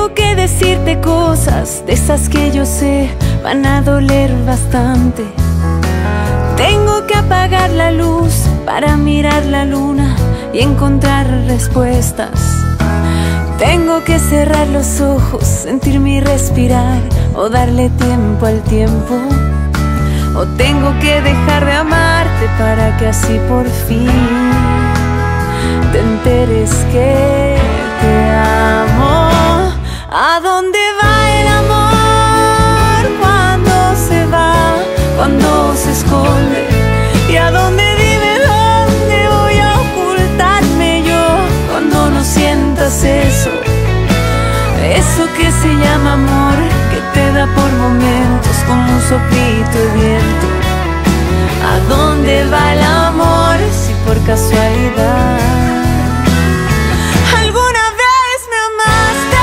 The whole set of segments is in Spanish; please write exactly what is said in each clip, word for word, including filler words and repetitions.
Tengo que decirte cosas de esas que yo sé van a doler bastante. Tengo que apagar la luz para mirar la luna y encontrar respuestas. Tengo que cerrar los ojos, sentir mi respirar o darle tiempo al tiempo. O tengo que dejar de amarte para que así por fin te enteres que te amo. ¿A dónde va el amor cuando se va, cuando se esconde? ¿Y a dónde, dime dónde voy a ocultarme yo cuando no sientas eso? Eso que se llama amor, que te da por momentos como un soplito de viento. ¿A dónde va el amor si por casualidad alguna vez me amaste?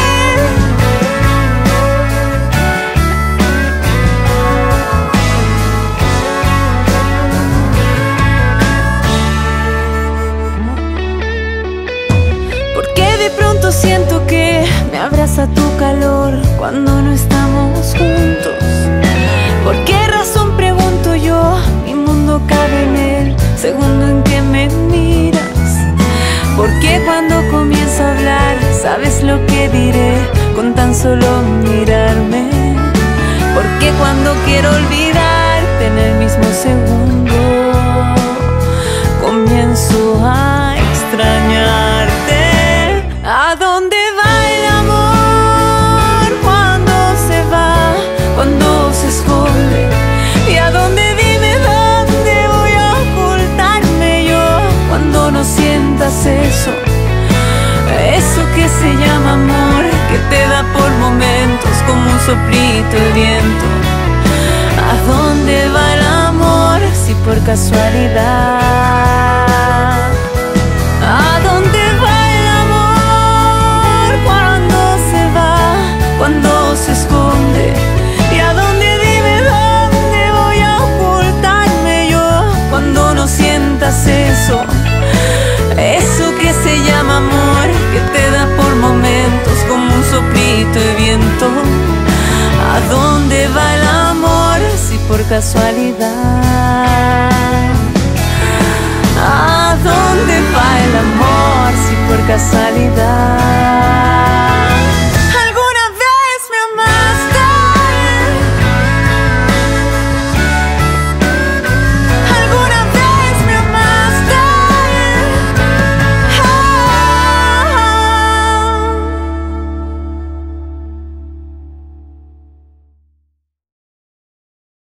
Porque de pronto siento que me abraza tu calor cuando no estamos juntos. ¿Por qué razón, pregunto yo, mi mundo cabe en el segundo en que me miras? ¿Por qué cuando comienzo a hablar sabes lo que diré con tan solo mirarme? ¿Por qué cuando quiero olvidarte en el mismo segundo comienzo a extrañarte? ¿A dónde va el amor cuando se va, cuando se esconde? ¿Y a dónde, dime dónde voy a ocultarme yo cuando no sientas eso? Eso que se llama amor, que te da por momentos como un soplito de viento. ¿A dónde va el amor si por casualidad? ¿A dónde va el amor cuando se va, cuando se esconde? ¿Y a dónde, dime dónde voy a ocultarme yo cuando no sientas eso? Eso que se llama amor, que te da por momentos como un soplito de viento. ¿A dónde va el amor si por casualidad? ¿A dónde va el amor si por casualidad?